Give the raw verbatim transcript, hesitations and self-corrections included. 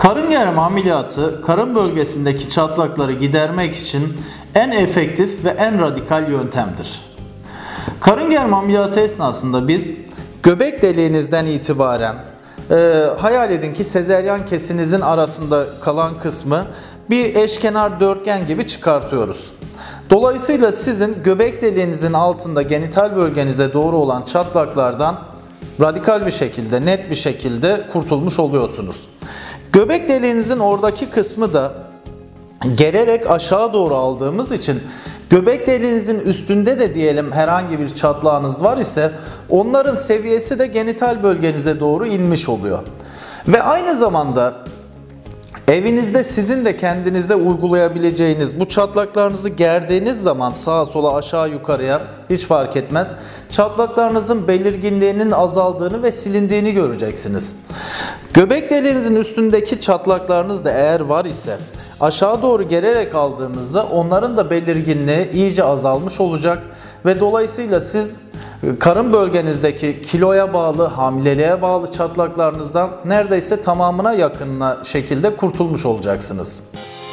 Karın germe ameliyatı karın bölgesindeki çatlakları gidermek için en efektif ve en radikal yöntemdir. Karın germe ameliyatı esnasında biz göbek deliğinizden itibaren e, hayal edin ki sezeryan kesinizin arasında kalan kısmı bir eşkenar dörtgen gibi çıkartıyoruz. Dolayısıyla sizin göbek deliğinizin altında genital bölgenize doğru olan çatlaklardan radikal bir şekilde, net bir şekilde kurtulmuş oluyorsunuz. Göbek deliğinizin oradaki kısmı da gererek aşağı doğru aldığımız için göbek deliğinizin üstünde de diyelim herhangi bir çatlağınız var ise onların seviyesi de genital bölgenize doğru inmiş oluyor. Ve aynı zamanda evinizde sizin de kendinize uygulayabileceğiniz bu çatlaklarınızı gerdiğiniz zaman sağa sola aşağı yukarıya hiç fark etmez. Çatlaklarınızın belirginliğinin azaldığını ve silindiğini göreceksiniz. Göbek deliğinizin üstündeki çatlaklarınız da eğer var ise aşağı doğru gererek aldığımızda onların da belirginliği iyice azalmış olacak ve dolayısıyla siz karın bölgenizdeki kiloya bağlı, hamileliğe bağlı çatlaklarınızdan neredeyse tamamına yakın şekilde kurtulmuş olacaksınız.